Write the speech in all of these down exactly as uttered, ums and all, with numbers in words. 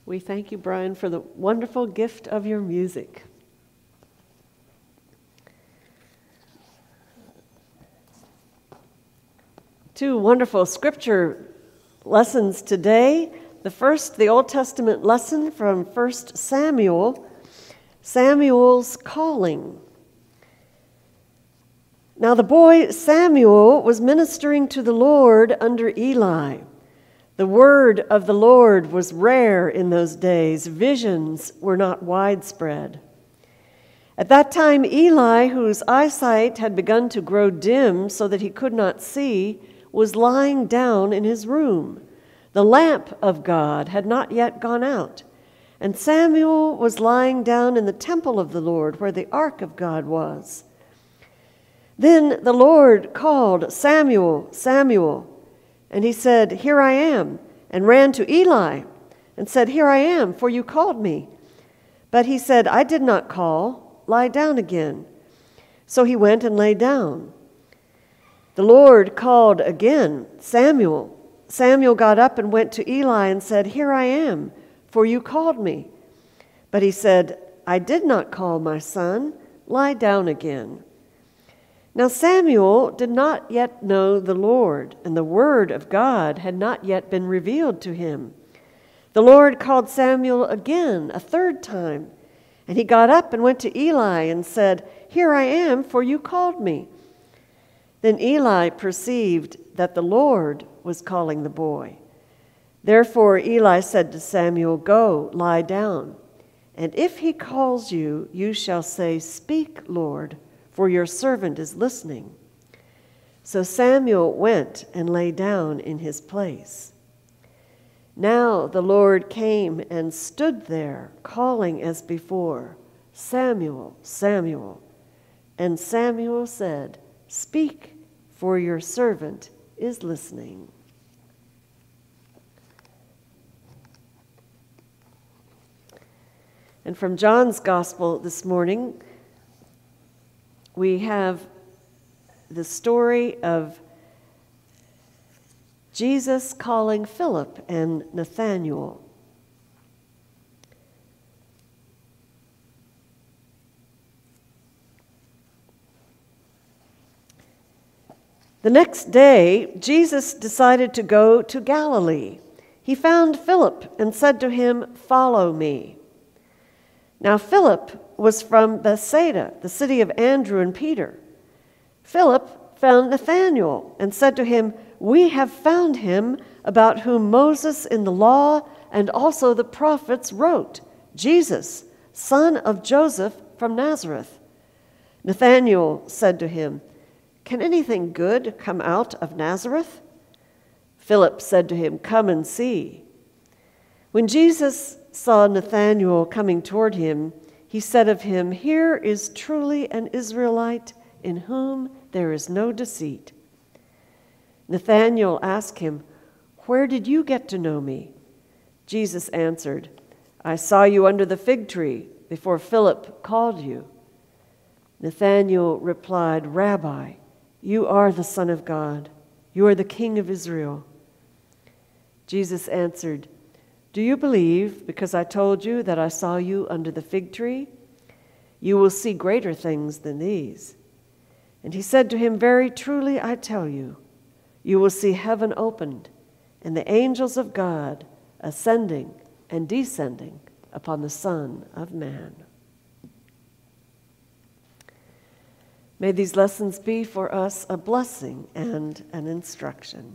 We thank you, Brian, for the wonderful gift of your music. Two wonderful scripture lessons today. The first, the Old Testament lesson from First Samuel, Samuel's calling. Now the boy Samuel was ministering to the Lord under Eli. The word of the Lord was rare in those days. Visions were not widespread. At that time, Eli, whose eyesight had begun to grow dim so that he could not see, was lying down in his room. The lamp of God had not yet gone out, and Samuel was lying down in the temple of the Lord, where the ark of God was. Then the Lord called, "Samuel, Samuel." And he said, "Here I am," and ran to Eli and said, "Here I am, for you called me." But he said, "I did not call. Lie down again." So he went and lay down. The Lord called again, "Samuel." Samuel got up and went to Eli and said, "Here I am, for you called me." But he said, "I did not call, my son. Lie down again." Now Samuel did not yet know the Lord, and the word of God had not yet been revealed to him. The Lord called Samuel again a third time, and he got up and went to Eli and said, "Here I am, for you called me." Then Eli perceived that the Lord was calling the boy. Therefore Eli said to Samuel, "Go, lie down, and if he calls you, you shall say, 'Speak, Lord, for your servant is listening.'" So Samuel went and lay down in his place. Now the Lord came and stood there, calling as before, "Samuel, Samuel." And Samuel said, "Speak, for your servant is listening." And from John's Gospel this morning, we have the story of Jesus calling Phillip and Nathaniel. The next day, Jesus decided to go to Galilee. He found Philip and said to him, "Follow me." Now Philip was from Bethsaida, the city of Andrew and Peter. Philip found Nathaniel and said to him, "We have found him about whom Moses in the law and also the prophets wrote, Jesus, son of Joseph from Nazareth." Nathaniel said to him, "Can anything good come out of Nazareth?" Philip said to him, "Come and see." When Jesus saw Nathanael coming toward him, he said of him, "Here is truly an Israelite in whom there is no deceit." Nathanael asked him, "Where did you get to know me?" Jesus answered, "I saw you under the fig tree before Philip called you." Nathanael replied, "Rabbi, you are the Son of God. You are the King of Israel." Jesus answered, "Do you believe because I told you that I saw you under the fig tree? You will see greater things than these." And he said to him, "Very truly I tell you, you will see heaven opened and the angels of God ascending and descending upon the Son of Man." May these lessons be for us a blessing and an instruction.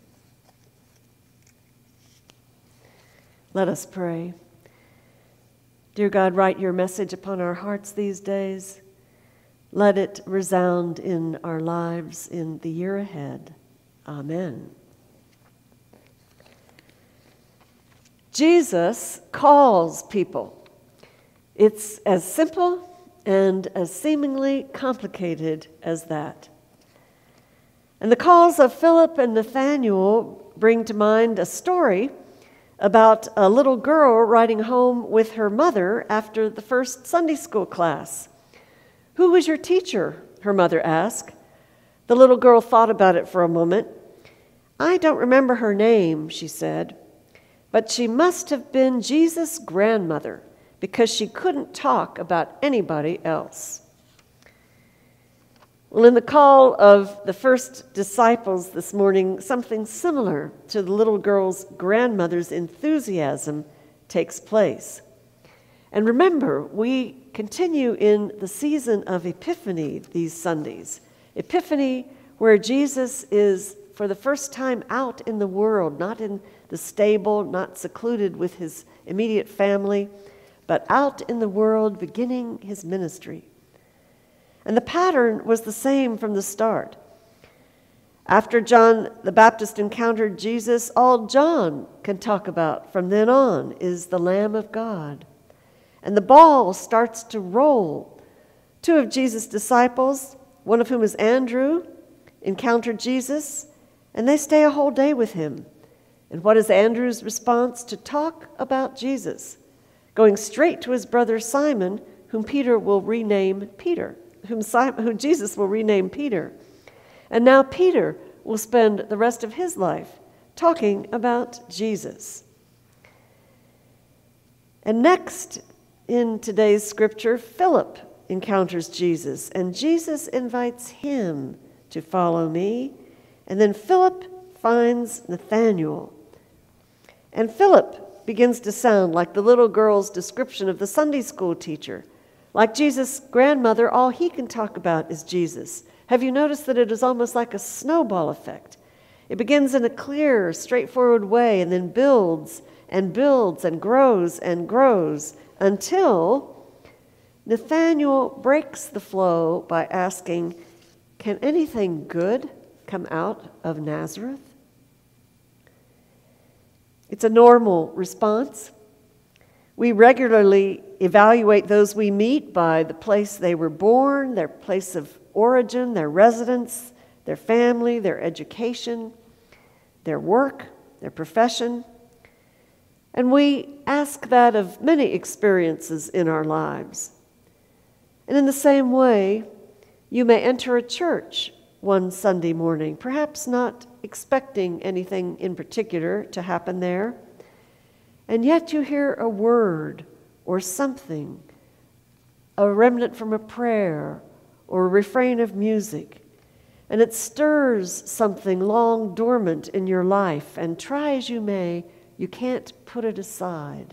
Let us pray. Dear God, write your message upon our hearts these days. Let it resound in our lives in the year ahead. Amen. Jesus calls people. It's as simple and as seemingly complicated as that. And the calls of Philip and Nathaniel bring to mind a story about a little girl riding home with her mother after the first Sunday school class. "Who was your teacher?" her mother asked. The little girl thought about it for a moment. "I don't remember her name," she said. But she must have been Jesus' grandmother, because she couldn't talk about anybody else. Well, in the call of the first disciples this morning, something similar to the little girl's grandmother's enthusiasm takes place. And remember, we continue in the season of Epiphany these Sundays. Epiphany, where Jesus is for the first time out in the world, not in the stable, not secluded with his immediate family, but out in the world beginning his ministry. And the pattern was the same from the start. After John the Baptist encountered Jesus, all John can talk about from then on is the Lamb of God. And the ball starts to roll. Two of Jesus' disciples, one of whom is Andrew, encountered Jesus, and they stay a whole day with him. And what is Andrew's response? To talk about Jesus, going straight to his brother Simon, whom Peter will rename Peter, whom, Simon, whom Jesus will rename Peter. And now Peter will spend the rest of his life talking about Jesus. And next in today's scripture, Phillip encounters Jesus, and Jesus invites him to follow me. And then Philip finds Nathaniel. And Philip begins to sound like the little girl's description of the Sunday school teacher. Like Jesus' grandmother, all he can talk about is Jesus. Have you noticed that it is almost like a snowball effect? It begins in a clear, straightforward way and then builds and builds and grows and grows until Nathaniel breaks the flow by asking, "Can anything good come out of Nazareth?" It's a normal response. We regularly evaluate those we meet by the place they were born, their place of origin, their residence, their family, their education, their work, their profession. And we ask that of many experiences in our lives. And in the same way, you may enter a church one Sunday morning, perhaps not expecting anything in particular to happen there, and yet you hear a word or something, a remnant from a prayer or a refrain of music, and it stirs something long dormant in your life, and try as you may, you can't put it aside.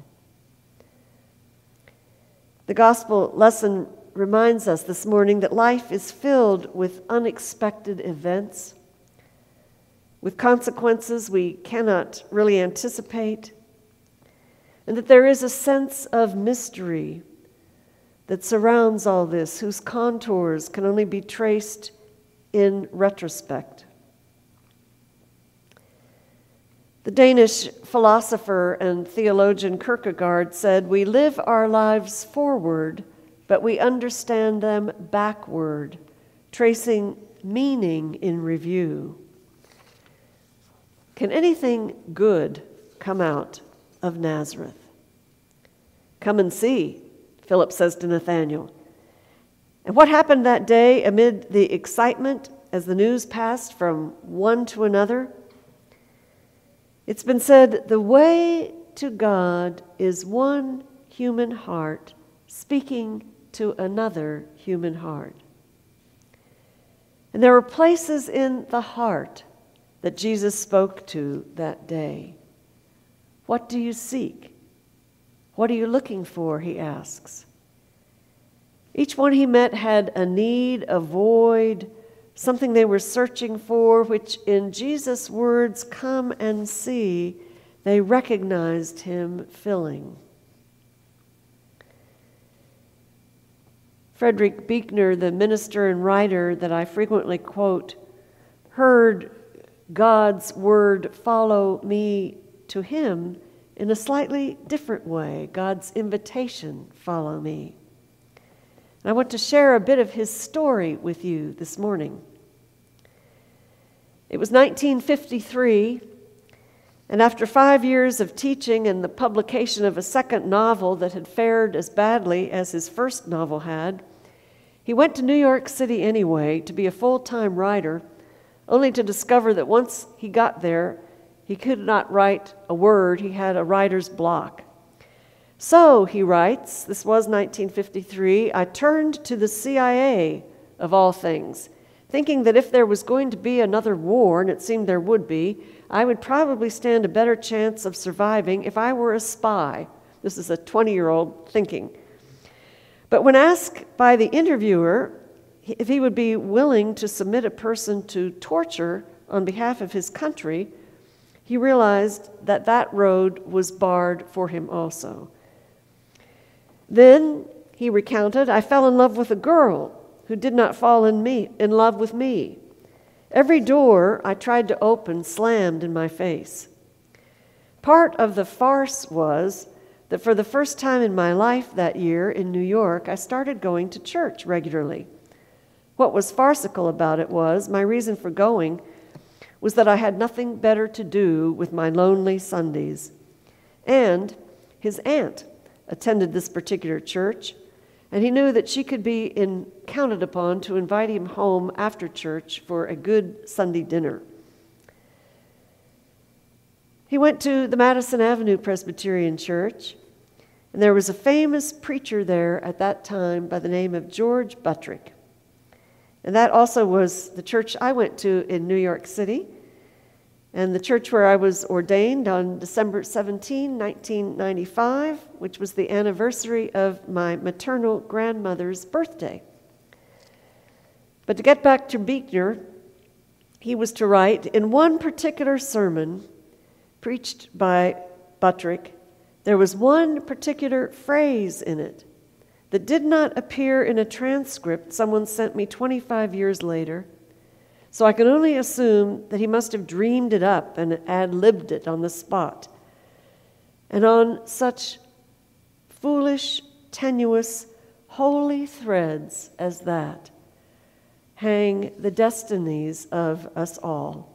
The gospel lesson reminds us this morning that life is filled with unexpected events, with consequences we cannot really anticipate, and that there is a sense of mystery that surrounds all this, whose contours can only be traced in retrospect. The Danish philosopher and theologian Kierkegaard said, "We live our lives forward, but we understand them backward, tracing meaning in review." Can anything good come out of Nazareth? "Come and see," Philip says to Nathaniel. And what happened that day amid the excitement as the news passed from one to another? It's been said, the way to God is one human heart speaking to another human heart. And there were places in the heart that Jesus spoke to that day. What do you seek? What are you looking for, he asks. Each one he met had a need, a void, something they were searching for, which in Jesus' words, "Come and see," they recognized him filling. Frederick Buechner, the minister and writer that I frequently quote, heard God's word follow me to him in a slightly different way. God's invitation, "Follow me." And I want to share a bit of his story with you this morning. It was nineteen fifty-three, and after five years of teaching and the publication of a second novel that had fared as badly as his first novel had, he went to New York City anyway to be a full-time writer, only to discover that once he got there, He could not write a word. He had a writer's block. So, he writes, this was nineteen fifty-three, I turned to the C I A, of all things, thinking that if there was going to be another war, and it seemed there would be, I would probably stand a better chance of surviving if I were a spy. This is a twenty-year-old thinking. But when asked by the interviewer if he would be willing to submit a person to torture on behalf of his country, he realized that that road was barred for him also. Then, he recounted, I fell in love with a girl who did not fall in me in love with me. Every door I tried to open slammed in my face. Part of the farce was that for the first time in my life that year in New York, I started going to church regularly. What was farcical about it was my reason for going was that I had nothing better to do with my lonely Sundays. And his aunt attended this particular church, and he knew that she could be in, counted upon to invite him home after church for a good Sunday dinner. He went to the Madison Avenue Presbyterian Church, and there was a famous preacher there at that time by the name of George Buttrick. And that also was the church I went to in New York City, and the church where I was ordained on December seventeenth, nineteen ninety-five, which was the anniversary of my maternal grandmother's birthday. But to get back to Buechner, he was to write, in one particular sermon preached by Buttrick, there was one particular phrase in it that did not appear in a transcript someone sent me twenty-five years later. So I can only assume that he must have dreamed it up and ad-libbed it on the spot. And on such foolish, tenuous, holy threads as that hang the destinies of us all.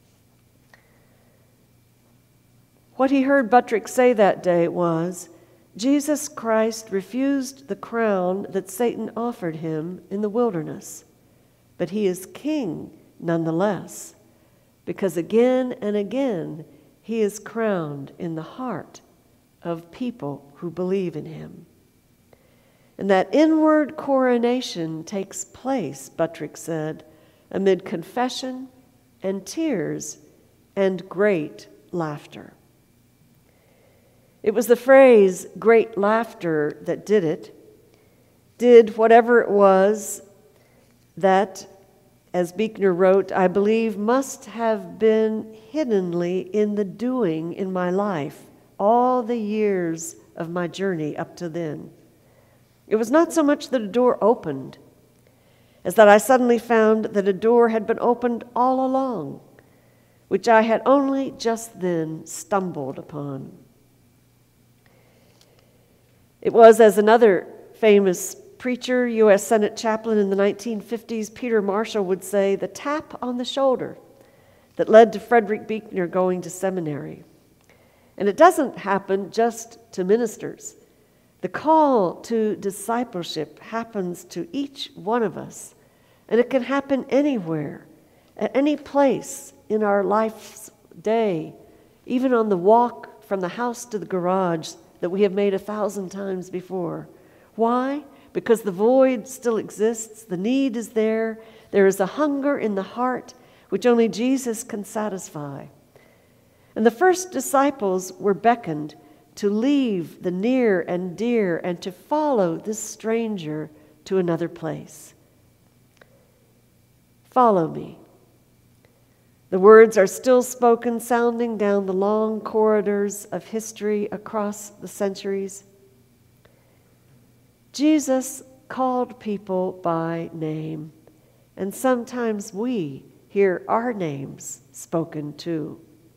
What he heard Buttrick say that day was, Jesus Christ refused the crown that Satan offered him in the wilderness, but he is king nonetheless, because again and again he is crowned in the heart of people who believe in him. And that inward coronation takes place, Buttrick said, amid confession and tears and great laughter. It was the phrase, great laughter, that did it, did whatever it was that, as Buechner wrote, I believe must have been hiddenly in the doing in my life all the years of my journey up to then. It was not so much that a door opened as that I suddenly found that a door had been opened all along, which I had only just then stumbled upon. It was, as another famous preacher, U S Senate chaplain in the nineteen fifties, Peter Marshall, would say, the tap on the shoulder that led to Frederick Buechner going to seminary. And it doesn't happen just to ministers. The call to discipleship happens to each one of us, and it can happen anywhere, at any place in our life's day, even on the walk from the house to the garage that we have made a thousand times before. Why? Because the void still exists, the need is there, there is a hunger in the heart which only Jesus can satisfy. And the first disciples were beckoned to leave the near and dear and to follow this stranger to another place. Follow me. The words are still spoken, sounding down the long corridors of history across the centuries. Jesus called people by name, and sometimes we hear our names spoken too.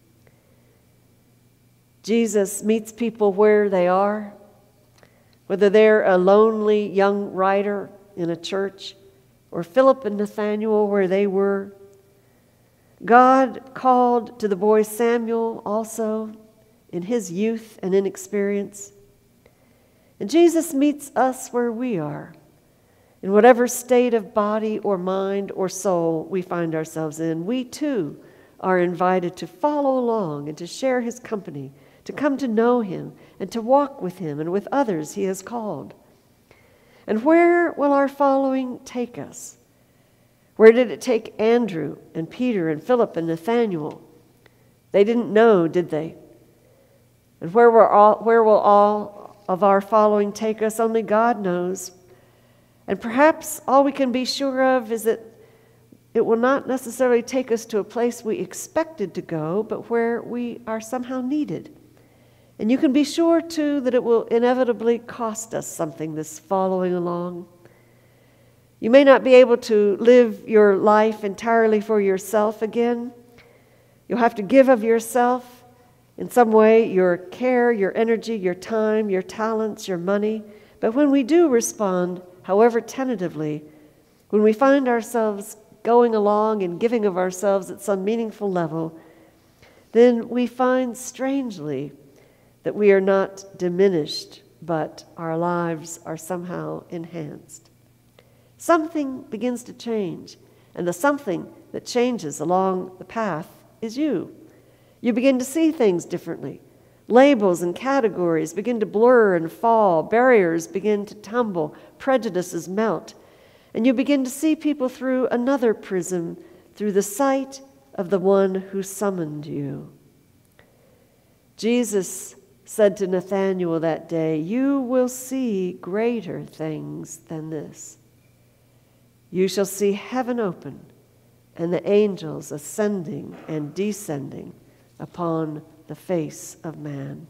Jesus meets people where they are, whether they're a lonely young writer in a church, or Phillip and Nathaniel where they were. God called to the boy Samuel also in his youth and inexperience. And Jesus meets us where we are, in whatever state of body or mind or soul we find ourselves in. We too are invited to follow along and to share his company, to come to know him and to walk with him and with others he has called. And where will our following take us? Where did it take Andrew and Peter and Phillip and Nathaniel? They didn't know, did they? And where, were all, where will all of our following take us? Only God knows. And perhaps all we can be sure of is that it will not necessarily take us to a place we expected to go, but where we are somehow needed. And you can be sure, too, that it will inevitably cost us something, this following along. You may not be able to live your life entirely for yourself again. You'll have to give of yourself in some way, your care, your energy, your time, your talents, your money. But when we do respond, however tentatively, when we find ourselves going along and giving of ourselves at some meaningful level, then we find strangely that we are not diminished, but our lives are somehow enhanced. Something begins to change, and the something that changes along the path is you. You begin to see things differently. Labels and categories begin to blur and fall. Barriers begin to tumble. Prejudices melt. And you begin to see people through another prism, through the sight of the one who summoned you. Jesus said to Nathaniel that day, "You will see greater things than this. You shall see heaven open and the angels ascending and descending upon the face of man."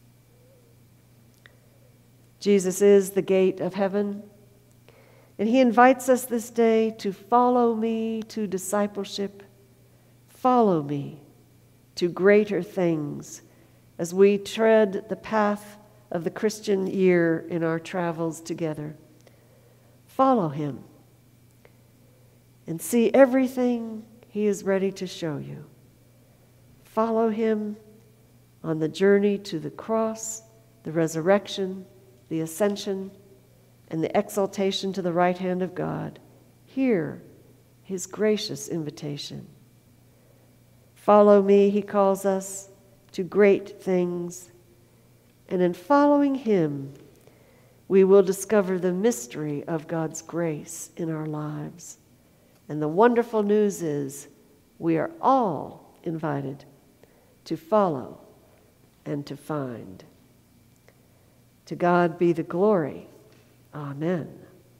Jesus is the gate of heaven, and he invites us this day to follow me to discipleship, follow me to greater things as we tread the path of the Christian year in our travels together. Follow him and see everything he is ready to show you. Follow him on the journey to the cross, the resurrection, the ascension, and the exaltation to the right hand of God. Hear his gracious invitation. Follow me, he calls us, to great things. And in following him, we will discover the mystery of God's grace in our lives. And the wonderful news is we are all invited to follow and to find. To God be the glory. Amen.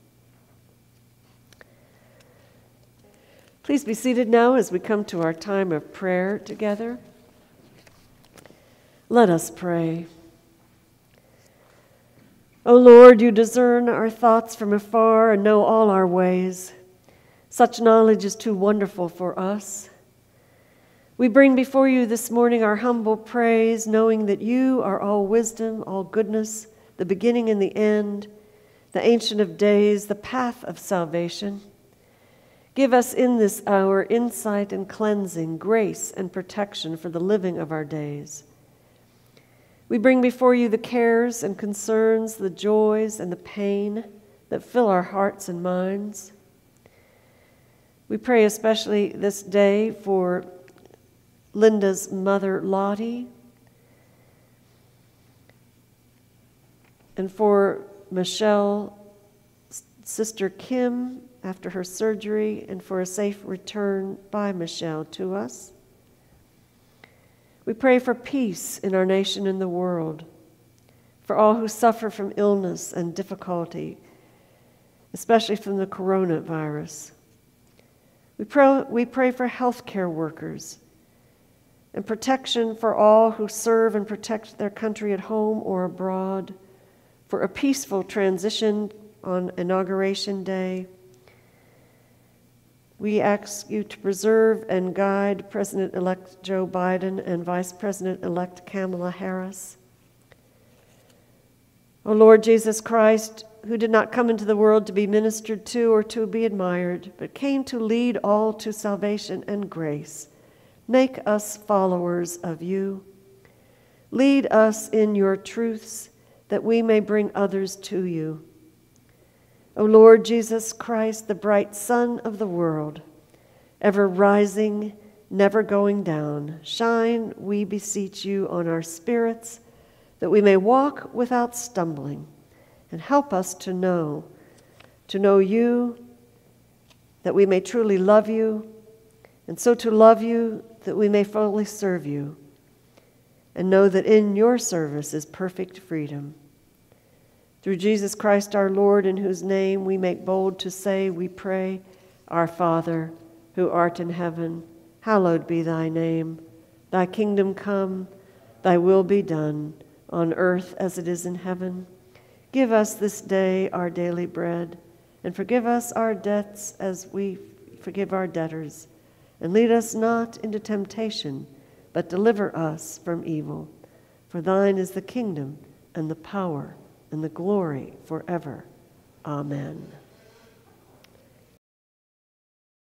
Please be seated now as we come to our time of prayer together. Let us pray. O Lord, you discern our thoughts from afar and know all our ways. Such knowledge is too wonderful for us. We bring before you this morning our humble praise, knowing that you are all wisdom, all goodness, the beginning and the end, the Ancient of Days, the path of salvation. Give us in this hour insight and cleansing, grace and protection for the living of our days. We bring before you the cares and concerns, the joys and the pain that fill our hearts and minds. We pray especially this day for Linda's mother, Lottie, and for Michelle, Sister Kim, after her surgery, and for a safe return by Michelle to us. We pray for peace in our nation and the world, for all who suffer from illness and difficulty, especially from the coronavirus. We pray, we pray for healthcare workers and protection for all who serve and protect their country at home or abroad, for a peaceful transition on Inauguration Day. We ask you to preserve and guide President-elect Joe Biden and Vice President-elect Kamala Harris. O Lord Jesus Christ, who did not come into the world to be ministered to or to be admired, but came to lead all to salvation and grace, make us followers of you. Lead us in your truths, that we may bring others to you. O Lord Jesus Christ, the bright sun of the world, ever rising never going down. Shine, we beseech you, on our spirits, that we may walk without stumbling, and help us to know, to know you, that we may truly love you, and so to love you that we may fully serve you, and know that in your service is perfect freedom. Through Jesus Christ our Lord, in whose name we make bold to say, we pray, Our Father, who art in heaven, hallowed be thy name. Thy kingdom come, thy will be done, on earth as it is in heaven. Give us this day our daily bread, and forgive us our debts as we forgive our debtors. And lead us not into temptation, but deliver us from evil. For thine is the kingdom, and the power, and the glory forever. Amen.